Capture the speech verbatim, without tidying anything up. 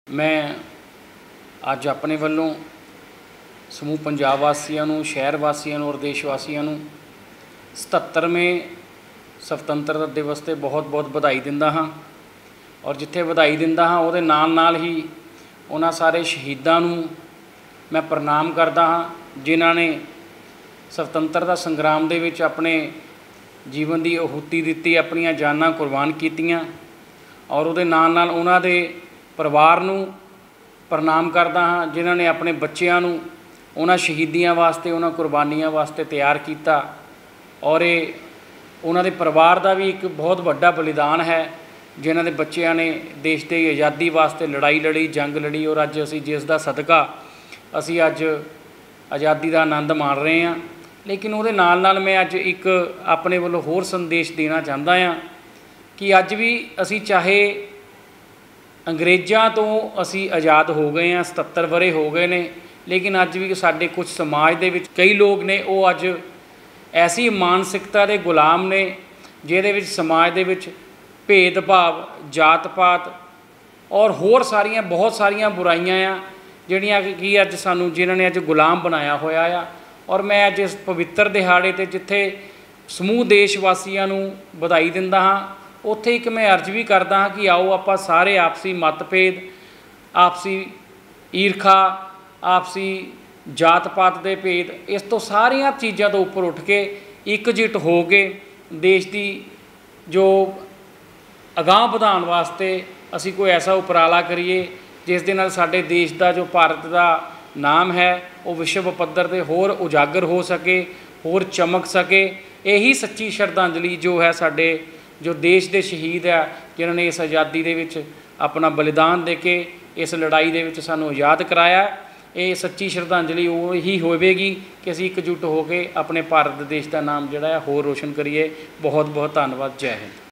मैं अज अपने वालों समूह पंजाब वासियों नूं, शहर वासियों नूं और देश वासियों नूं सतहत्तरवें स्वतंत्रता दिवस ते बहुत बहुत बधाई दिंदा हाँ। और जिथे बधाई दिंदा हाँ उहदे नाल नाल ही उन्हां सारे शहीदां नूं मैं प्रणाम करदा हाँ जिन्हां ने स्वतंत्रता संग्राम दे विच अपने जीवन की आहुति दित्ती, अपनियां जानां कुर्बान कीतियां। और उहदे नाल नाल उन्हां दे परिवार नूं प्रणाम करदा हाँ जिन्हां ने अपने बच्चिआं नूं उन्हां शहीदियां वास्ते, उन्हां कुर्बानियां वास्ते तैयार किया। और ये उन्हां दे परिवार का भी एक बहुत वड्डा बलिदान है जिन्हां दे बच्चिआं ने देश की आज़ादी वास्ते लड़ाई लड़ी, जंग लड़ी। और अज असीं जिस दा सदका असीं अज आज़ादी का आनंद माण रहे हैं। लेकिन उहदे नाल नाल मैं अज एक अपने वालों होर संदेश देना चाहता हाँ कि अज भी असीं चाहे अंग्रेज़ों तो असी आज़ाद हो गए हैं, सतहत्तर वरे हो गए ने, लेकिन अज भी साडे कुछ समाज दे विच कई लोग ने वो अज ऐसी मानसिकता के गुलाम ने जिहदे विच समाज दे विच भेदभाव, जात पात और होर सारियां बहुत सारियां बुराइयां आ जिहड़ियां कि अज सानू जिन्हां ने अज गुलाम बनाया होया आ। और मैं अज इस पवित्र दिहाड़े ते जिथे समूह देश वासियों नूं बधाई दिंदा हाँ उत्थे एक मैं अर्ज भी करदा हाँ कि आओ आपां सारे आपसी मतभेद, आपसी ईरखा, आपसी जात पात के भेद, इस तो सारिया चीज़ों तो उपर उठ के एकजुट हो के देश की जो अगाह वधाउण वास्ते असी कोई ऐसा उपराला करिए जिस दे नाल साडे देश का जो भारत का नाम है वो विश्व पद्धर ते होर उजागर हो सके, होर चमक सके। यही सच्ची श्रद्धांजलि जो है साडे जो देश के शहीद है जिन्होंने इस आज़ादी दे विच अपना बलिदान दे के इस लड़ाई दे विच सानू आज़ाद कराया। ये सच्ची श्रद्धांजलि वो ही होवेगी कि असीं एकजुट होकर अपने भारत देश का नाम जिहड़ा है होर रोशन करिए। बहुत बहुत धन्नवाद। जय हिंद।